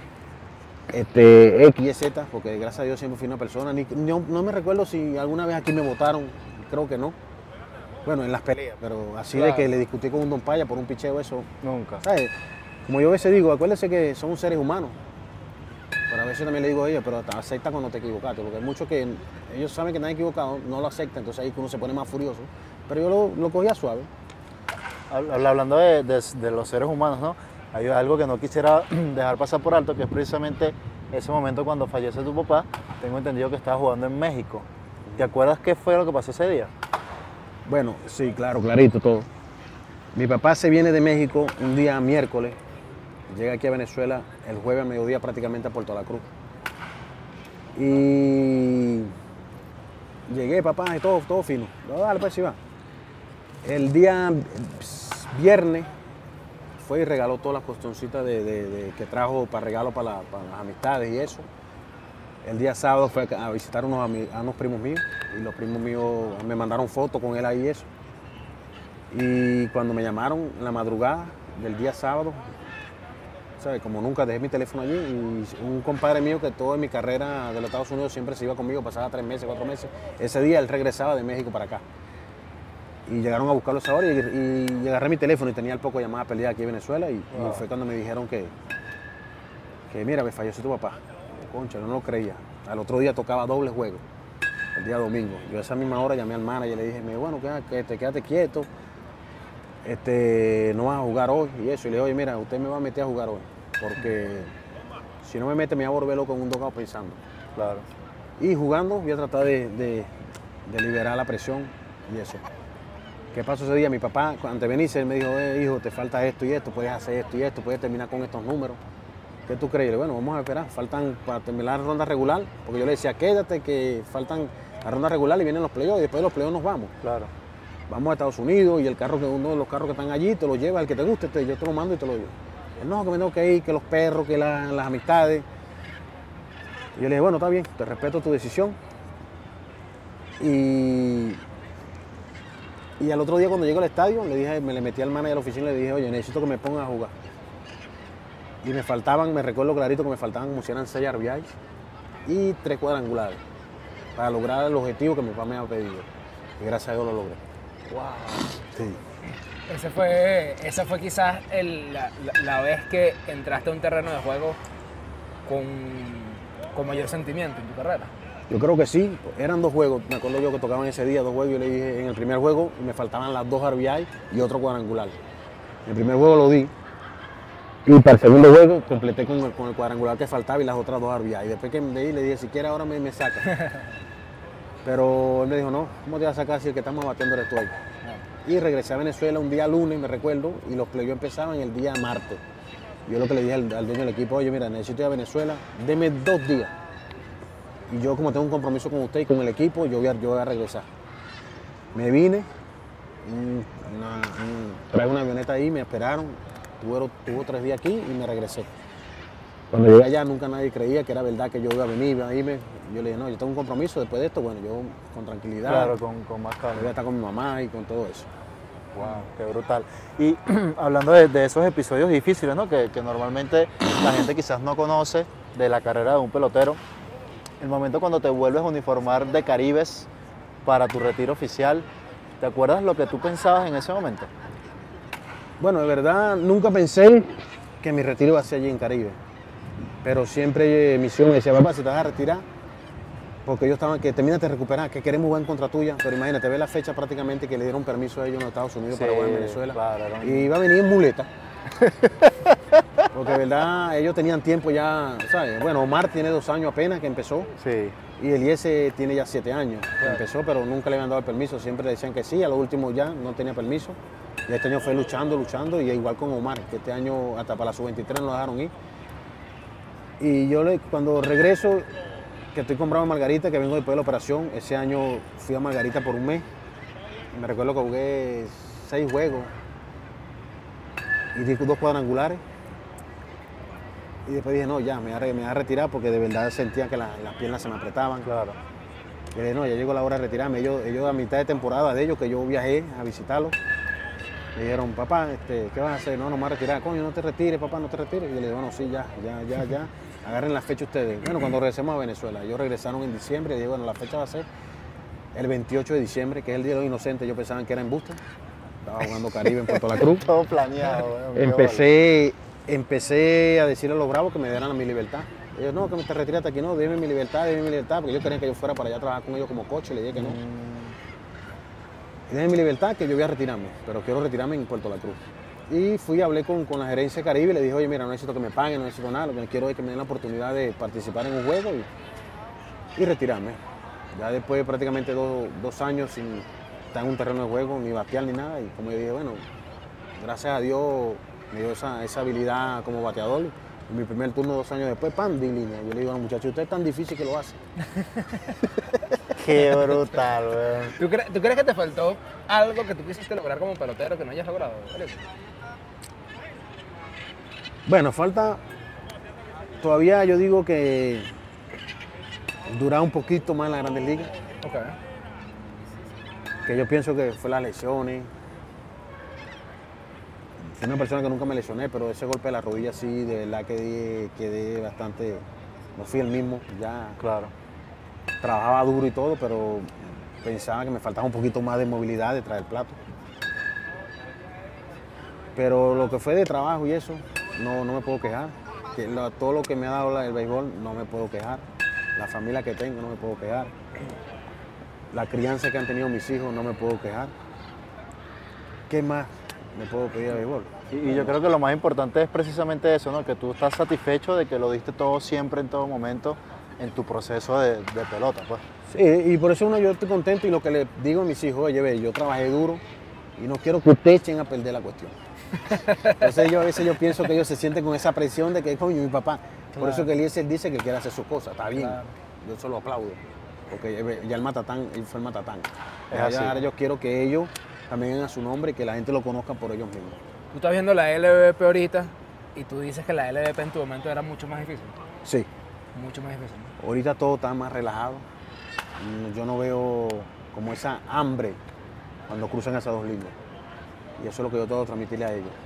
X y Z, porque gracias a Dios siempre fui una persona. No me recuerdo si alguna vez aquí me votaron, creo que no. Bueno, en las peleas, pero así Claro. de que le discutí con un don Paya por un picheo, eso, Nunca. ¿sabes? Como yo a veces digo, acuérdense que somos seres humanos. Pero a veces también le digo a ellos, pero acepta cuando te equivocaste, porque hay muchos que ellos saben que están equivocados, no lo aceptan, entonces ahí que uno se pone más furioso. Pero yo lo cogía suave. Hablando de los seres humanos, ¿no? Hay algo que no quisiera dejar pasar por alto, que es precisamente ese momento cuando fallece tu papá. Tengo entendido que estabas jugando en México. ¿Te acuerdas qué fue lo que pasó ese día? Bueno, sí, claro, clarito todo. Mi papá se viene de México un día miércoles, llega aquí a Venezuela el jueves a mediodía prácticamente a Puerto La Cruz. Y llegué, papá, y todo fino. Dale, pues, sí va. El día viernes fue y regaló todas las cuestioncitas que trajo para regalo para las amistades y eso. El día sábado fue a visitar a unos primos míos y los primos míos me mandaron fotos con él ahí y eso. Y cuando me llamaron en la madrugada del día sábado, ¿sabes? Como nunca dejé mi teléfono allí y un compadre mío que toda mi carrera de los Estados Unidos siempre se iba conmigo, pasaba 3 meses, 4 meses. Ese día él regresaba de México para acá. Y llegaron a buscarlo esa hora y agarré mi teléfono y tenía el poco llamada perdida aquí en Venezuela y fue cuando me dijeron que mira, me falleció tu papá. Concha, no lo creía. Al otro día tocaba doble juego, el día domingo. Yo a esa misma hora llamé al manager y le dije, bueno, quédate quieto, no vas a jugar hoy y eso. Y le dije, oye, mira, usted me va a meter a jugar hoy, porque si no me mete me voy a volver loco en un dogado pensando. Claro. Y jugando voy a tratar de liberar la presión y eso. ¿Qué pasó ese día? Mi papá, antes de venirse, él me dijo, hijo, te falta esto y esto, puedes hacer esto y esto, puedes terminar con estos números. ¿Qué tú crees? Bueno, vamos a esperar, faltan para terminar la ronda regular, porque yo le decía, quédate que faltan la ronda regular y vienen los playoffs y después de los playoffs nos vamos. Claro. vamos a Estados Unidos y el carro, que uno de los carros que están allí, te lo lleva, el que te guste, yo te lo mando y te lo llevo. Él, no, que me tengo que ir, que los perros, que las amistades. Y yo le dije, bueno, está bien, te respeto tu decisión. Y al otro día cuando llego al estadio, me le metí al manager de la oficina y le dije, oye, necesito que me pongan a jugar. Y me faltaban, me recuerdo clarito que me faltaban como si eran 6 RBIs y 3 cuadrangulares para lograr el objetivo que mi papá me había pedido. Y gracias a Dios lo logré. Wow. Sí. Esa fue quizás la vez que entraste a un terreno de juego con mayor sentimiento en tu carrera. Yo creo que sí, eran 2 juegos, me acuerdo yo que tocaban ese día 2 juegos, yo le dije en el primer juego me faltaban las 2 RBI y otro cuadrangular. El primer juego lo di y para el segundo juego completé con el cuadrangular que faltaba y las otras 2 RBI. Y después que me di le dije, si quieres ahora me saca. Pero él me dijo, no, ¿cómo te vas a sacar si el que estamos batiendo eres tú ahí? Y regresé a Venezuela un día lunes, me recuerdo, y los playoffs empezaban el día martes. Yo lo que le dije al dueño del equipo, oye, mira, necesito ir a Venezuela, deme 2 días. Y yo, como tengo un compromiso con usted y con el equipo, yo voy a regresar. Me vine, traje una avioneta ahí, me esperaron, tuvo 3 días aquí y me regresé. Cuando llegué allá nunca nadie creía que era verdad que yo iba a venir, iba a irme. Yo le dije, no, yo tengo un compromiso después de esto, bueno, yo con tranquilidad. Claro, con más calma. Voy a estar con mi mamá y con todo eso. Wow, qué brutal. Y hablando de esos episodios difíciles, ¿no? Que normalmente la gente quizás no conoce de la carrera de un pelotero, el momento cuando te vuelves a uniformar de Caribes para tu retiro oficial, ¿te acuerdas lo que tú pensabas en ese momento? Bueno, de verdad, nunca pensé que mi retiro iba a ser allí en Caribe. Pero siempre misión me decía, papá, si te vas a retirar, porque ellos estaban, que terminas de recuperar, que queremos jugar en contra tuya, pero imagínate, ve la fecha prácticamente que le dieron permiso a ellos en los Estados Unidos para jugar en Venezuela. Claro, y iba a venir en muleta. Porque de verdad, ellos tenían tiempo ya, ¿sabes? Bueno, Omar tiene 2 años apenas que empezó. Sí. Y Eliezer tiene ya 7 años que empezó, pero nunca le habían dado el permiso. Siempre le decían que sí, a lo último ya no tenía permiso. Y este año fue luchando, y igual con Omar, que este año hasta para la sub-23 no lo dejaron ir. Y yo cuando regreso, que estoy con Bravo Margarita, que vengo después de la operación, ese año fui a Margarita por un mes. Me recuerdo que jugué 6 juegos y di 2 cuadrangulares. Y después dije, no, ya, me voy a retirar porque de verdad sentía que las piernas se me apretaban. Claro. Y dije, no, ya llegó la hora de retirarme. Ellos a mitad de temporada de ellos, que yo viajé a visitarlos, me dijeron, papá, ¿qué vas a hacer? No, no me voy a retirar. Coño, no te retires, papá, no te retires. Y yo le dije, bueno, sí, ya. Agarren la fecha ustedes. Bueno, cuando regresemos a Venezuela, ellos regresaron en diciembre y dije, bueno, la fecha va a ser el 28 de diciembre, que es el Día de los Inocentes. Yo pensaba que era embuste. Estaba jugando Caribe en Puerto La Cruz. Todo planeado. Bueno, Empecé a decirle a los Bravos que me dieran mi libertad. Ellos, no, que me te retiraste aquí, no, déme mi libertad, porque ellos querían que yo fuera para allá a trabajar con ellos como coche, le dije que no. Déme mi libertad, que yo voy a retirarme, pero quiero retirarme en Puerto La Cruz. Y fui, hablé con la gerencia de Caribe y le dije, oye, mira, no necesito que me paguen, no necesito nada, lo que quiero es que me den la oportunidad de participar en un juego y retirarme. Ya después de prácticamente 2 años sin estar en un terreno de juego, ni batear ni nada, y como yo dije, bueno, gracias a Dios me dio esa habilidad como bateador. En mi primer turno 2 años después, ¡pam!, di línea. Yo le digo a los muchachos, usted es tan difícil que lo hace. Qué brutal, weón. ¿Tú crees que te faltó algo que tú quisiste lograr como pelotero que no hayas logrado? Bueno, falta, todavía yo digo que durar un poquito más en las Grandes Ligas. Okay. Que yo pienso que fue las lesiones. Soy una persona que nunca me lesioné, pero ese golpe de la rodilla sí, de verdad que quedé bastante, no fui el mismo, ya. Claro. Trabajaba duro y todo, pero pensaba que me faltaba un poquito más de movilidad detrás del plato. Pero lo que fue de trabajo y eso, no me puedo quejar. Todo lo que me ha dado el béisbol, no me puedo quejar. La familia que tengo, no me puedo quejar. La crianza que han tenido mis hijos, no me puedo quejar. ¿Qué más me puedo pedir al béisbol? Y yo creo que lo más importante es precisamente eso, ¿no? Que tú estás satisfecho de que lo diste todo siempre, en todo momento, en tu proceso de pelota, pues. Sí, y por eso yo estoy contento y lo que le digo a mis hijos, oye, ve, yo trabajé duro y no quiero que ustedes echen a perder la cuestión. Entonces a veces yo pienso que ellos se sienten con esa presión de que, coño, mi papá. Por Claro. eso que Eliezer dice que quiere hacer sus cosas, está bien, Claro. yo se lo aplaudo, porque ya el matatán, él fue el matatán. Es así. Ahora yo quiero que ellos también a su nombre y que la gente lo conozca por ellos mismos. Tú estás viendo la LVP ahorita y tú dices que la LVP en tu momento era mucho más difícil. Sí, Mucho más difícil. ahorita todo está más relajado. Yo no veo como esa hambre cuando cruzan esas dos líneas. Y eso es lo que yo tengo que transmitirle a ellos.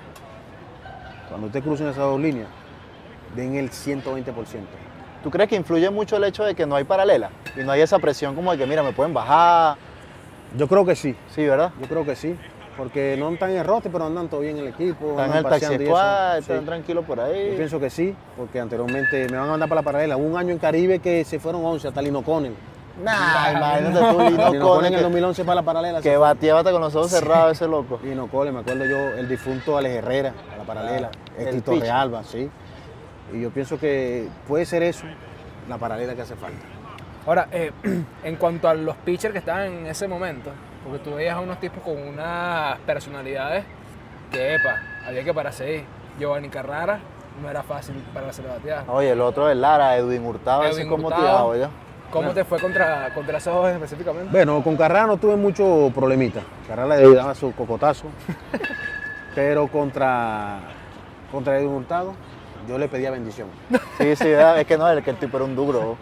Cuando usted cruza esas dos líneas, den el 120%. ¿Tú crees que influye mucho el hecho de que no hay paralela? Y no hay esa presión como de que, mira, me pueden bajar. Yo creo que sí, Sí, ¿verdad? yo creo que sí. Porque no están en el roster, pero andan todo bien en el equipo. Están en andan el taxi paseando y eso. squad, Sí. están tranquilos por Yo ahí. pienso que sí, porque anteriormente me van a mandar para la paralela. Hubo un año en Caribe que se fueron 11 hasta Lino Connell. Nah, imagínate tú, Lino Lino Connell Cone, en el que, 2011 para la paralela. que batía bata con los ojos cerrados ese loco. Lino Connell, me acuerdo yo, el difunto Alex Herrera a la paralela, El el Tito pitcher. Realba, sí. Y yo pienso que puede ser eso, la paralela que hace falta. Ahora, en cuanto a los pitchers que estaban en ese momento, porque tú veías a unos tipos con unas personalidades que, había que pararse ahí. Giovanni Carrara no era fácil para la batear. Oye, el otro es Lara, Edwin Hurtado, ese Edwin como Hurtado. tirado ya. ¿Cómo te fue contra esos dos específicamente? Bueno, con Carrara no tuve mucho problemita. Carrara le daba su cocotazo, pero contra Edwin Hurtado yo le pedía bendición. Sí, sí, es que no, el tipo era un duro.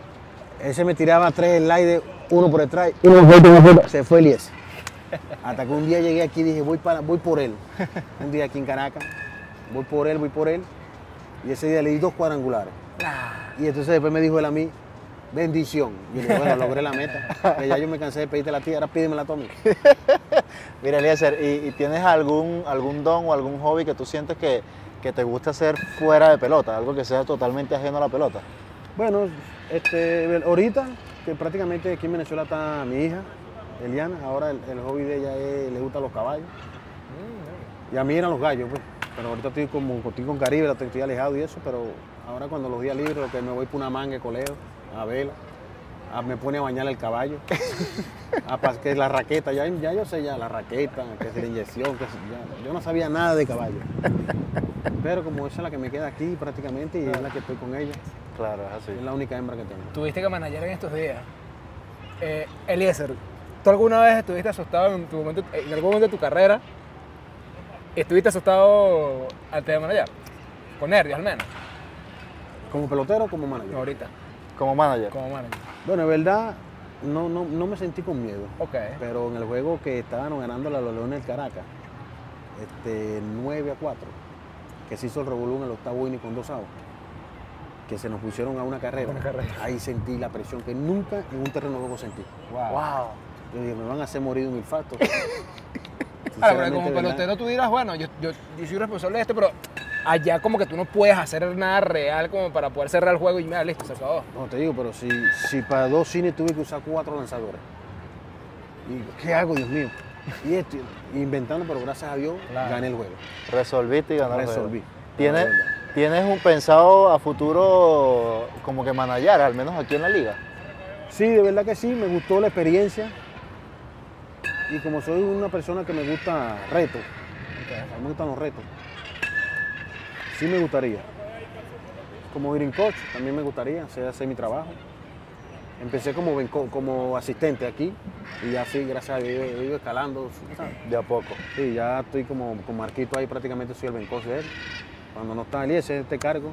Ese me tiraba 3 slides, uno por detrás, uno por se fue Eliezer. Hasta que un día llegué aquí y dije, voy por él. Un día aquí en Caracas, voy por él. Y ese día le di 2 cuadrangulares. Y entonces después me dijo él a mí, bendición. Y yo le dije, bueno, logré la meta. Que ya yo me cansé de pedirte la tía, ahora pídemela tú a mí. Mira, Eliezer, ¿y tienes algún don o algún hobby que tú sientes que te gusta hacer fuera de pelota? Algo que sea totalmente ajeno a la pelota. Bueno, ahorita, que prácticamente aquí en Venezuela está mi hija, Eliana, ahora el hobby de ella le gustan los caballos. Y a mí eran los gallos, pues. Pero ahorita estoy con Caribe, estoy alejado y eso, pero ahora cuando los días libres, lo que me voy por una manga de coleo, a vela, me pone a bañar el caballo, que es la raqueta, ya yo sé ya, la raqueta, que es la inyección, yo no sabía nada de caballo. Pero como esa es la que me queda aquí prácticamente y es la que estoy con ella, Claro, es así. es la única hembra que tengo. Tuviste que manejar en estos días. Eliezer, ¿tú alguna vez estuviste asustado en algún momento de tu carrera? ¿Estuviste asustado antes de manejar? Con nervios al menos. ¿Como pelotero o como manager? Ahorita, Como manager. como manager. Bueno, en verdad, no me sentí con miedo. Ok. Pero en el juego que estaban ganando los Leones del Caracas, 9-4, que se hizo el revolú en el 8º inning con 2 outs, que se nos pusieron a una carrera, ahí sentí la presión que nunca en un terreno de juego sentí. Wow. Yo dije, me van a hacer morir de un infarto. Ahora, pero como ¿verdad? pelotero tú dirás, bueno, yo soy responsable de esto, pero allá como que tú no puedes hacer nada real como para poder cerrar el juego y mira, listo, se acabó. No, te digo, pero si para 2 cines tuve que usar 4 lanzadores. ¿Y qué hago, Dios mío? Y esto, inventando, pero gracias a Dios gané el juego. Resolviste y ganaste. Resolví. ¿Tienes, La verdad. ¿Tienes un pensado a futuro como que manejar, al menos aquí en la liga? Sí, de verdad que sí, me gustó la experiencia. Y como soy una persona que me gusta retos, a mí me gustan los retos, sí me gustaría. Como ir en coach, también me gustaría hacer mi trabajo. Empecé como asistente aquí y ya sí, gracias a Dios, he ido escalando. ¿Sabes? De a poco. Sí, ya estoy como con Marquito ahí, prácticamente soy el bencoach de él. Cuando no está Eliezer, este cargo.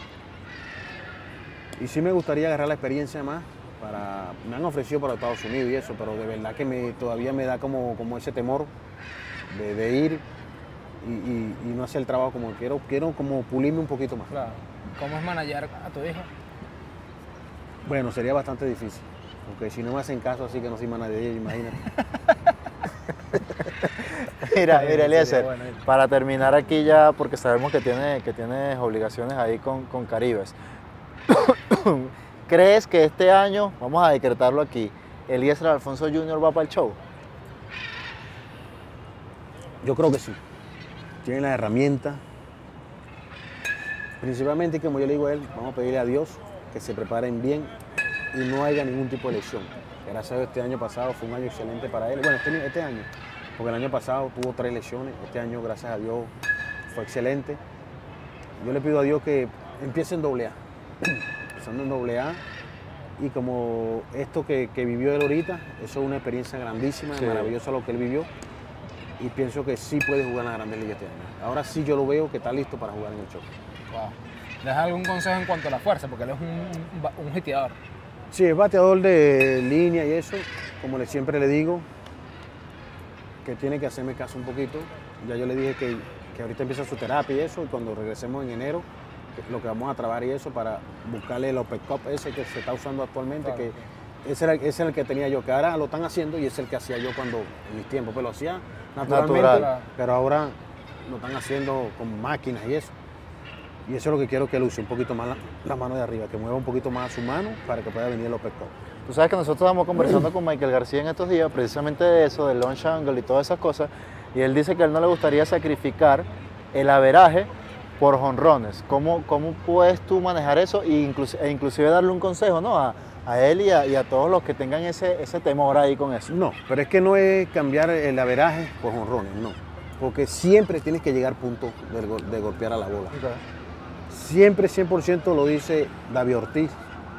Y sí me gustaría agarrar la experiencia más. Me han ofrecido para Estados Unidos y eso, pero de verdad que todavía me da como ese temor de ir y no hacer el trabajo como quiero. Quiero como pulirme un poquito más. Claro. ¿Cómo es manejar a tu hijo? Bueno, sería bastante difícil, porque si no me hacen caso así que no soy manager, imagínate. Mira, Sería Eliezer, bueno. para terminar aquí ya, porque sabemos que tienes obligaciones ahí con Caribes. ¿Crees que este año, vamos a decretarlo aquí, Eliezer Alfonso Jr. va para el show? Yo creo que sí. Tiene las herramientas. Principalmente, como yo le digo a él, vamos a pedirle a Dios que se preparen bien y no haya ningún tipo de lesión. Gracias a Dios, este año pasado fue un año excelente para él. Bueno, este año, porque el año pasado tuvo 3 lesiones. Este año, gracias a Dios, fue excelente. Yo le pido a Dios que empiece en AA. Empezando en AA. Y como esto que vivió él ahorita, eso es una experiencia grandísima, Sí. maravillosa lo que él vivió. y pienso que sí puede jugar en la Grandes Ligas este año. Ahora sí yo lo veo que está listo para jugar en el choque. Wow. ¿Le das algún consejo en cuanto a la fuerza? Porque él es un hiteador. Sí, es bateador de línea y eso, como siempre le digo, que tiene que hacerme caso un poquito. Ya yo le dije que ahorita empieza su terapia y eso, y cuando regresemos en enero, lo que vamos a trabajar y eso para buscarle el Open Cup ese que se está usando actualmente, Claro. que ese era el que tenía yo, que ahora lo están haciendo y es el que hacía yo cuando en mis tiempos, pero lo hacía naturalmente, Natural. pero ahora lo están haciendo con máquinas y eso. Y eso es lo que quiero, que él use un poquito más la mano de arriba, que mueva un poquito más su mano para que pueda venir el Open Cup. Tú sabes que nosotros estábamos conversando con Michael García en estos días precisamente de eso, del launch angle y todas esas cosas, y él dice que a él no le gustaría sacrificar el averaje por jonrones. ¿Cómo puedes tú manejar eso e inclusive darle un consejo, ¿no? a él y a todos los que tengan ese temor ahí con eso? No, pero es que no es cambiar el averaje por jonrones, no. Porque siempre tienes que llegar al punto de golpear a la bola. Siempre 100% lo dice David Ortiz,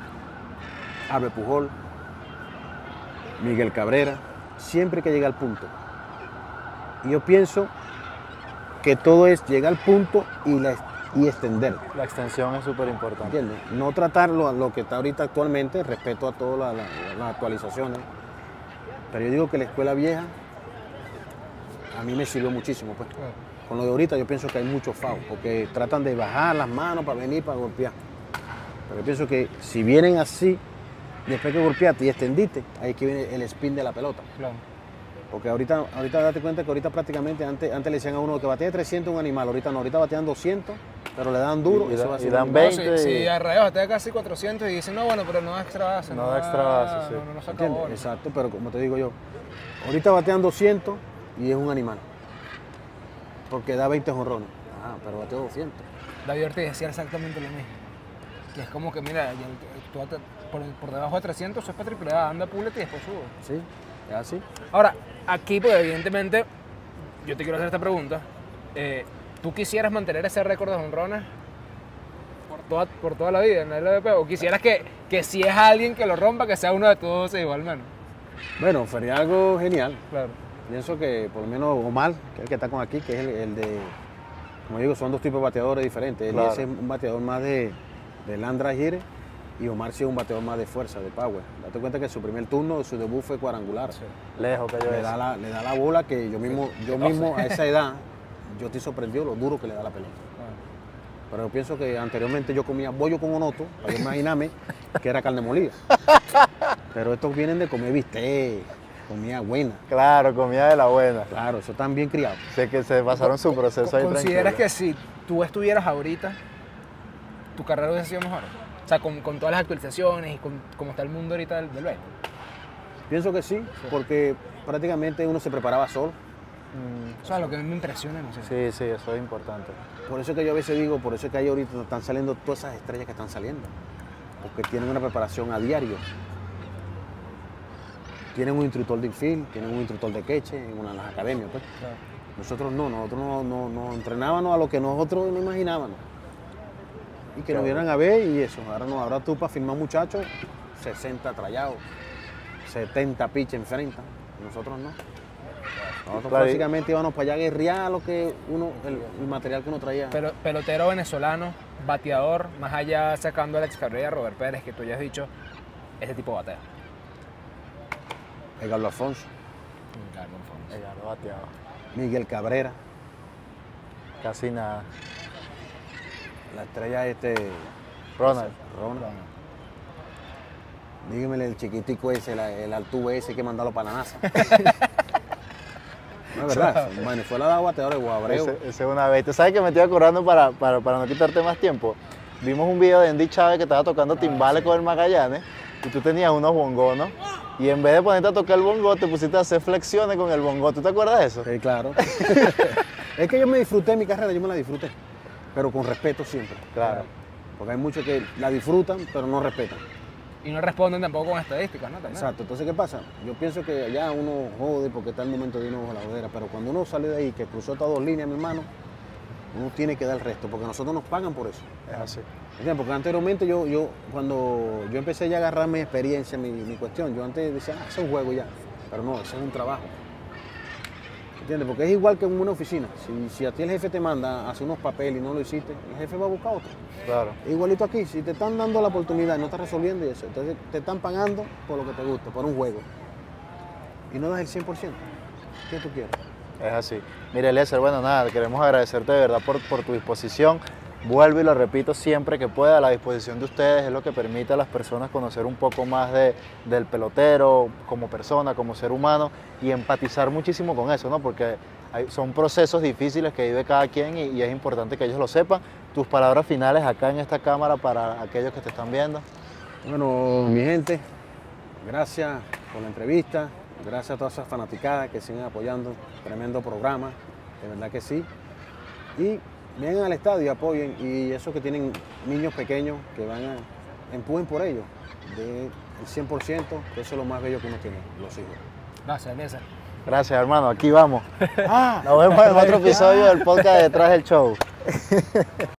Albert Pujol, Miguel Cabrera, siempre que llega al punto. Y yo pienso que todo es llegar al punto y extender. La extensión es súper importante. ¿Entiendes? No tratarlo a lo que está ahorita actualmente, respeto a todas las actualizaciones. Pero yo digo que la escuela vieja a mí me sirvió muchísimo, pues. Con lo de ahorita yo pienso que hay mucho foul, porque tratan de bajar las manos para venir, para golpear. Pero yo pienso que si vienen así, después que golpeaste y extendiste, ahí es que viene el spin de la pelota. Claro. Porque ahorita date cuenta que ahorita prácticamente, antes le decían a uno que batea 300 un animal, ahorita no, ahorita batean 200, pero le dan duro. Y eso va a y ser dan un- 20. Si a rayos batea casi 400 y dicen, no, bueno, pero no da extra base. No da extra base, sí. No saca ¿Entiendes? bola. Exacto, pero como te digo yo, ahorita batean 200 y es un animal. Porque da 20 jonrones. Ah, pero bateó 200. David Ortiz decía exactamente lo mismo. Que es como que, mira, tú por debajo de 300, eso es para triple A, anda, púlete y después subo. Sí, es así. Ahora, aquí, pues evidentemente, yo te quiero hacer esta pregunta. ¿Tú quisieras mantener ese récord de jonrones por toda la vida en la LVP? ¿O quisieras que si es alguien que lo rompa, que sea uno de todos igual, al menos? Bueno, sería algo genial. Claro. Pienso que por lo menos Omar, que es el que está con aquí, que es el de, como digo, son dos tipos de bateadores diferentes. Él Claro. es un bateador más de Landra Gire y Omar sí es un bateador más de fuerza, de power. Date cuenta que su primer turno, su debut fue cuadrangular. Lejos que yo Le da la bola que yo mismo a esa edad, yo estoy sorprendido lo duro que le da la pelota. Pero yo pienso que anteriormente yo comía bollo con onoto, para yo imaginarme que era carne molida. Pero estos vienen de comer bistec, comida buena. Claro, comida de la buena. Claro, eso están bien criados. Sé que se pasaron su proceso ahí ¿Consideras tranquilo. que si tú estuvieras ahorita, tu carrera hubiese sido mejor? O sea, con todas las actualizaciones y con cómo está el mundo ahorita del béisbol. Pienso que sí, porque prácticamente uno se preparaba solo. O sea, lo que a mí me impresiona, no sé. Sí, sí, eso es importante. Por eso es que yo a veces digo, por eso es que ahí ahorita están saliendo todas esas estrellas que están saliendo. Porque tienen una preparación a diario. Tienen un instructor de infield, tienen un instructor de queche en una de las academias. Pues. Claro. Nosotros no entrenábamos a lo que nosotros no imaginábamos. Y que nos vieran a ver y eso. Ahora tú para firmar muchachos, 60 trayados, 70 pitches enfrenta. Nosotros no. Nosotros Claro, básicamente íbamos para allá a guerrear lo que el material que uno traía. Pero pelotero venezolano, bateador, más allá sacando a Alex Cabrera, Robert Pérez, que tú ya has dicho, ese tipo batea. Edgardo Alfonso, Edgardo bateaba. Miguel Cabrera, Casi nada. la estrella Ronald. Ronald. Dígame el chiquitico ese, el Altuve ese que mandarlo para la NASA. No es verdad, en Venezuela da bateadores Guabreu. Ese es una bestia. ¿Sabes que me estoy acordando para no quitarte más tiempo? Vimos un video de Andy Chávez que estaba tocando timbales con el Magallanes y tú tenías unos bongos, ¿no? Y en vez de ponerte a tocar el bongo, te pusiste a hacer flexiones con el bongo. ¿Tú te acuerdas de eso? Sí, claro. Es que yo me disfruté mi carrera, yo me la disfruté, pero con respeto siempre. Claro. Porque hay muchos que la disfrutan, pero no respetan. Y no responden tampoco con estadísticas, ¿no? También. Exacto, entonces ¿qué pasa? Yo pienso que allá uno jode porque está el momento de uno a la jodera, pero cuando uno sale de ahí, que cruzó estas dos líneas, mi hermano, uno tiene que dar el resto, porque nosotros nos pagan por eso. Es así. ¿Entiendes? Porque anteriormente cuando yo empecé ya a agarrar mi experiencia, mi cuestión, yo antes decía, ese es un juego ya, pero no, ese es un trabajo. ¿Entiendes? Porque es igual que en una oficina. Si a ti el jefe te manda a hacer unos papeles y no lo hiciste, el jefe va a buscar otro. Claro. Igualito aquí, si te están dando la oportunidad y no estás resolviendo y eso, entonces te están pagando por lo que te gusta, por un juego. Y no das el 100%. ¿Qué tú quieres? Es así. Mire, Eliezer, bueno, nada, queremos agradecerte de verdad por tu disposición. Vuelvo y lo repito siempre que pueda, la disposición de ustedes es lo que permite a las personas conocer un poco más del pelotero como persona, como ser humano y empatizar muchísimo con eso, ¿no? Porque son procesos difíciles que vive cada quien y es importante que ellos lo sepan. Tus palabras finales acá en esta cámara para aquellos que te están viendo. Bueno, mi gente, gracias por la entrevista, gracias a todas esas fanaticadas que siguen apoyando, tremendo programa, de verdad que sí. Y vengan al estadio y apoyen, y esos que tienen niños pequeños, que empujen por ellos, del 100%, que eso es lo más bello que uno tiene, los hijos. Gracias, Eliezer. Gracias, hermano, aquí vamos. Nos vemos en otro episodio del podcast Detrás del Show.